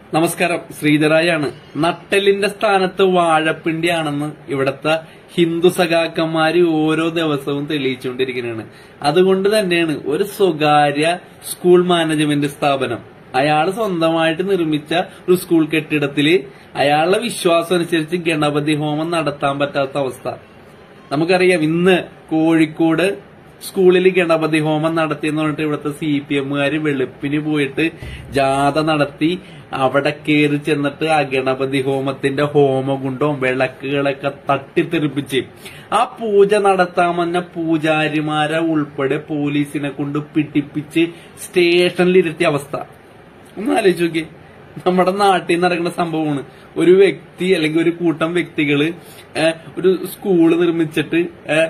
നമസ്കാരം, ശ്രീധരായാണ്. നട്ടെല്ലിന്റെ സ്ഥാനത്ത് വാഴപ്പിണ്ടിയാണെന്ന് ഇവിടത്തെ ഹിന്ദു സഖാക്കന്മാര് ഓരോ ദിവസവും തെളിയിച്ചുകൊണ്ടിരിക്കുന്നതാണ്. അതുകൊണ്ട് തന്നെയാണ് ഒരു സ്വകാര്യ സ്കൂൾ മാനേജ്മെന്റ് സ്ഥാപനം അയാള് സ്വന്തമായിട്ട് നിർമ്മിച്ച ഒരു സ്കൂൾ കെട്ടിടത്തില് അയാളുടെ വിശ്വാസം അനുസരിച്ച് ഗണപതി ഹോമം നടത്താൻ പറ്റാത്ത അവസ്ഥ. നമുക്കറിയാം, ഇന്ന് കോഴിക്കോട് സ്കൂളിൽ ഗണപതി ഹോമം നടത്തിയെന്ന് പറഞ്ഞിട്ട് ഇവിടുത്തെ CPM-കാര് വെളുപ്പിന് പോയിട്ട് ജാഥ നടത്തി അവിടെ കയറി ചെന്നിട്ട് ആ ഗണപതി ഹോമത്തിന്റെ ഹോമകുണ്ടവും വിളക്കുകളൊക്കെ തട്ടിത്തെറിപ്പിച്ച് ആ പൂജ നടത്താൻ വന്ന പൂജാരിമാരെ ഉൾപ്പെടെ പോലീസിനെ കൊണ്ട് പിടിപ്പിച്ച് സ്റ്റേഷനിലിരുത്തിയ അവസ്ഥ ഒന്ന് ആലോചിച്ച് നോക്കി. നമ്മുടെ നാട്ടിൽ നടക്കുന്ന സംഭവമാണ്. ഒരു വ്യക്തി അല്ലെങ്കിൽ ഒരു കൂട്ടം വ്യക്തികള് ഒരു സ്കൂള് നിർമ്മിച്ചിട്ട്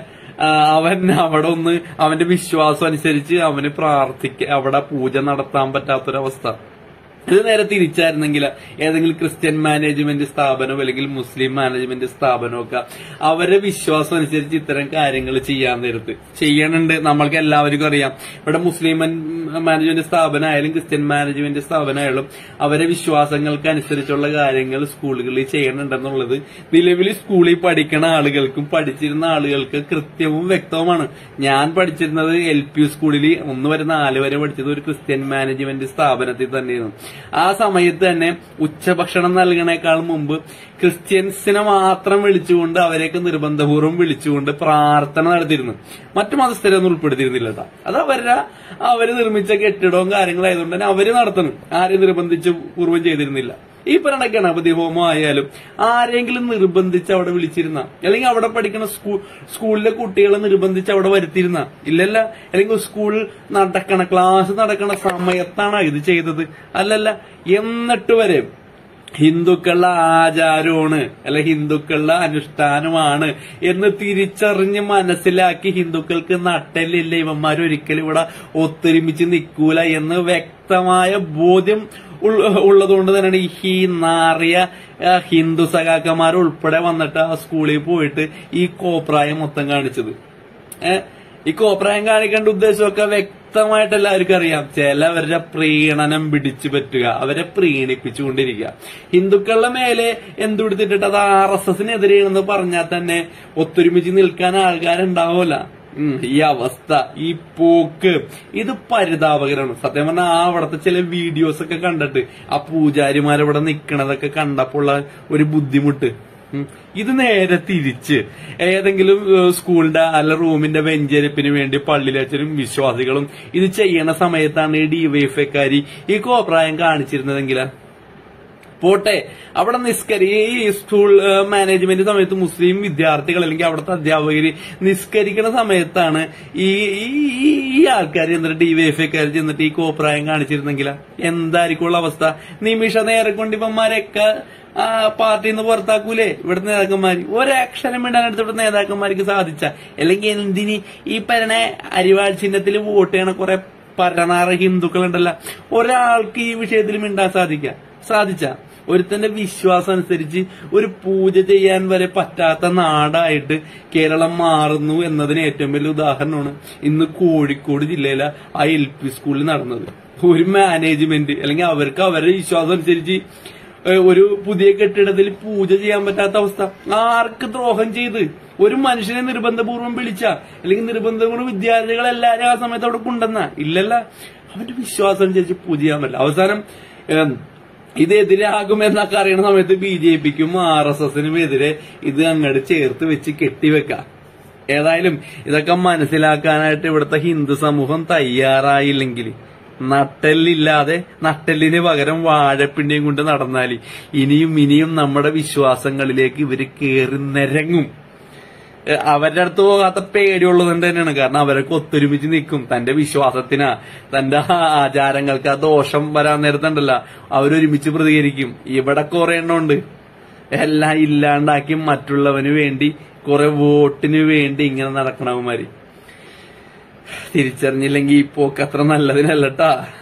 അവൻ അവിടെ ഒന്ന് അവന്റെ വിശ്വാസം അനുസരിച്ച് അവന് അവിടെ പൂജ നടത്താൻ പറ്റാത്തൊരവസ്ഥ. ഇത് നേരെ തിരിച്ചായിരുന്നെങ്കിൽ ഏതെങ്കിലും ക്രിസ്ത്യൻ മാനേജ്മെന്റ് സ്ഥാപനമോ അല്ലെങ്കിൽ മുസ്ലിം മാനേജ്മെന്റ് സ്ഥാപനമൊക്കെ അവരെ വിശ്വാസം അനുസരിച്ച് ഇത്തരം കാര്യങ്ങൾ ചെയ്യാൻ നേരത്ത് ചെയ്യണുണ്ട്. നമ്മൾക്ക് എല്ലാവർക്കും അറിയാം, ഇവിടെ മുസ്ലിം മാനേജ്മെന്റ് സ്ഥാപനമായാലും ക്രിസ്ത്യൻ മാനേജ്മെന്റ് സ്ഥാപനമായാലും അവരെ വിശ്വാസങ്ങൾക്ക് അനുസരിച്ചുള്ള കാര്യങ്ങൾ സ്കൂളുകളിൽ ചെയ്യണുണ്ടെന്നുള്ളത് നിലവിൽ സ്കൂളിൽ പഠിക്കുന്ന ആളുകൾക്കും പഠിച്ചിരുന്ന ആളുകൾക്ക് കൃത്യവും വ്യക്തവുമാണ്. ഞാൻ പഠിച്ചിരുന്നത് LP സ്കൂളിൽ 1 വരെ 4 വരെ പഠിച്ചത് ഒരു ക്രിസ്ത്യൻ മാനേജ്മെന്റ് സ്ഥാപനത്തിൽ തന്നെയായിരുന്നു. ആ സമയത്ത് തന്നെ ഉച്ചഭക്ഷണം നൽകണേക്കാൾ മുമ്പ് ക്രിസ്ത്യൻസിനെ മാത്രം വിളിച്ചുകൊണ്ട് അവരെയൊക്കെ നിർബന്ധപൂർവ്വം വിളിച്ചുകൊണ്ട് പ്രാർത്ഥന നടത്തിയിരുന്നു. മറ്റു മതസ്ഥരെ ഒന്നും ഉൾപ്പെടുത്തിയിരുന്നില്ല കേട്ടോ. അത് അവര് നിർമ്മിച്ച കെട്ടിടവും കാര്യങ്ങളായതുകൊണ്ട് തന്നെ അവര് നടത്തണം. ആരെയും നിർബന്ധിച്ച് പൂർവ്വം ചെയ്തിരുന്നില്ല. ഈ പറഞ്ഞ ഗണപതി ഹോമം ആയാലും ആരെങ്കിലും നിർബന്ധിച്ച് അവിടെ വിളിച്ചിരുന്ന, അല്ലെങ്കിൽ അവിടെ പഠിക്കുന്ന സ്കൂളിലെ കുട്ടികളെ നിർബന്ധിച്ച് അവിടെ വരുത്തിയിരുന്ന ഇല്ലല്ല. അല്ലെങ്കിൽ സ്കൂൾ ക്ലാസ് നടക്കണ സമയത്താണ് ഇത് ചെയ്തത്? അല്ലല്ല. എന്നിട്ട് വരെ ഹിന്ദുക്കളുടെ ആചാരമാണ് അല്ല ഹിന്ദുക്കളുടെ അനുഷ്ഠാനമാണ് എന്ന് തിരിച്ചറിഞ്ഞ് മനസ്സിലാക്കി ഹിന്ദുക്കൾക്ക് നട്ടെല്ലില്ല, ഇവന്മാരൊരിക്കലും ഇവിടെ ഒത്തൊരുമിച്ച് നിൽക്കൂല എന്ന് വ്യക്തമായ ബോധ്യം ഉള്ളതുകൊണ്ട് തന്നെയാണ് ഈ നാറിയ ഹിന്ദു സഖാക്കന്മാർ ഉൾപ്പെടെ വന്നിട്ട് ആ സ്കൂളിൽ പോയിട്ട് ഈ കോപ്രായം മൊത്തം കാണിച്ചത്. ഈ കോപ്രായം കാണിക്കേണ്ട ഉദ്ദേശമൊക്കെ വ്യക്തമായിട്ട് എല്ലാവർക്കും അറിയാം. ചിലവരുടെ പ്രീണനം പിടിച്ചു പറ്റുക, അവരെ പ്രീണിപ്പിച്ചുകൊണ്ടിരിക്കുക. ഹിന്ദുക്കളുടെ മേലെ എന്തുകൊടുത്തിട്ട് അത് RSSനെതിരെയാണെന്ന് പറഞ്ഞാൽ തന്നെ ഒത്തൊരുമിച്ച് നിൽക്കാൻ ആൾക്കാരുണ്ടാവൂല. ഈ അവസ്ഥ, ഈ പോക്ക്, ഇത് പരിതാപകരമാണ് സത്യം പറഞ്ഞാൽ. അവിടുത്തെ ചില വീഡിയോസ് ഒക്കെ കണ്ടിട്ട് ആ പൂജാരിമാരവിടെ നിക്കണതൊക്കെ കണ്ടപ്പോൾ ഒരു ബുദ്ധിമുട്ട്. ഇത് നേരെ തിരിച്ച് ഏതെങ്കിലും സ്കൂളിന്റെ അല്ല റൂമിന്റെ വെഞ്ചരിപ്പിന് വേണ്ടി പള്ളിയിലച്ചനും വിശ്വാസികളും ഇത് ചെയ്യണ സമയത്താണ് ഈ DYFIക്കാരി ഈ കോപ്രായം കാണിച്ചിരുന്നതെങ്കിൽ പോട്ടെ. അവിടെ ഈ സ്കൂൾ മാനേജ്മെന്റ് സമയത്ത് മുസ്ലിം വിദ്യാർത്ഥികൾ അല്ലെങ്കിൽ അവിടുത്തെ അധ്യാപകര് നിസ്കരിക്കുന്ന സമയത്താണ് ഈ ആൾക്കാർ ചെന്നിട്ട് DYFIക്കാർ ചെന്നിട്ട് ഈ കോപ്രായം കാണിച്ചിരുന്നെങ്കിൽ എന്തായിരിക്കുള്ള അവസ്ഥ? നിമിഷ നേരെ കൊണ്ട് ഇവന്മാരൊക്കെ പാർട്ടിയിൽ നിന്ന് പുറത്താക്കൂലേ ഇവിടുത്തെ നേതാക്കന്മാര്? ഒരക്ഷരം ഇടാനെടുത്ത് ഇവിടുത്തെ നേതാക്കന്മാർക്ക് സാധിച്ച, അല്ലെങ്കിൽ എന്തിന് ഈ പറഞ്ഞ അരിവാൾ ചിഹ്നത്തിൽ വോട്ട് ചെയ്യണ കുറെ പരനാറ് ഹിന്ദുക്കളുണ്ടല്ലോ, ഒരാൾക്ക് ഈ വിഷയത്തിൽ മിണ്ടാൻ സാധിച്ച ഒരുത്തന്റെ വിശ്വാസം അനുസരിച്ച് ഒരു പൂജ ചെയ്യാൻ വരെ പറ്റാത്ത നാടായിട്ട് കേരളം മാറുന്നു എന്നതിന് ഏറ്റവും വലിയ ഉദാഹരണമാണ് ഇന്ന് കോഴിക്കോട് ജില്ലയിലെ ആ LP സ്കൂളിൽ നടന്നത്. ഒരു മാനേജ്മെന്റ് അല്ലെങ്കിൽ അവർക്ക് അവരുടെ വിശ്വാസം അനുസരിച്ച് ഒരു പുതിയ കെട്ടിടത്തിൽ പൂജ ചെയ്യാൻ പറ്റാത്ത അവസ്ഥ. ആർക്ക് ദ്രോഹം ചെയ്ത്? ഒരു മനുഷ്യനെ നിർബന്ധപൂർവ്വം വിളിച്ച അല്ലെങ്കിൽ നിർബന്ധപൂർവ്വം വിദ്യാർത്ഥികളെല്ലാരും ആ സമയത്ത് അവിടെ കൊണ്ടുവന്ന ഇല്ലല്ല. അവന്റെ വിശ്വാസം അനുസരിച്ച് പൂജ ചെയ്യാൻ പറ്റില്ല. അവസാനം ഇതെതിരാകുമെന്നൊക്കെ അറിയണ സമയത്ത് BJPക്കും RSSനും എതിരെ ഇത് അങ്ങോട്ട് ചേർത്ത് വെച്ച് കെട്ടിവെക്കാം. ഏതായാലും ഇതൊക്കെ മനസ്സിലാക്കാനായിട്ട് ഇവിടുത്തെ ഹിന്ദു സമൂഹം തയ്യാറായില്ലെങ്കിൽ നട്ടെല്ലില്ലാതെ നട്ടെല്ലിന് പകരം വാഴപ്പിണ്ടിയും കൊണ്ട് നടന്നാൽ ഇനിയും നമ്മുടെ വിശ്വാസങ്ങളിലേക്ക് ഇവര് കയറി നിരങ്ങും. അവരുടെ അടുത്ത് പോകാത്ത പേടിയുള്ളത് തന്നെയാണ്. കാരണം അവരൊക്കെ ഒത്തൊരുമിച്ച് നിൽക്കും. തന്റെ വിശ്വാസത്തിനാ തന്റെ ആചാരങ്ങൾക്ക് ആ ദോഷം വരാൻ നേരത്തുണ്ടല്ല അവരൊരുമിച്ച് പ്രതികരിക്കും. ഇവിടെ കുറെ എണ്ണമുണ്ട് എല്ലാം ഇല്ലാണ്ടാക്കി മറ്റുള്ളവന് വേണ്ടി കുറെ വോട്ടിന് വേണ്ടി ഇങ്ങനെ നടക്കണവന്മാര്. തിരിച്ചറിഞ്ഞില്ലെങ്കിൽ ഈ പോക്ക് അത്ര നല്ലതിനല്ലട്ടാ.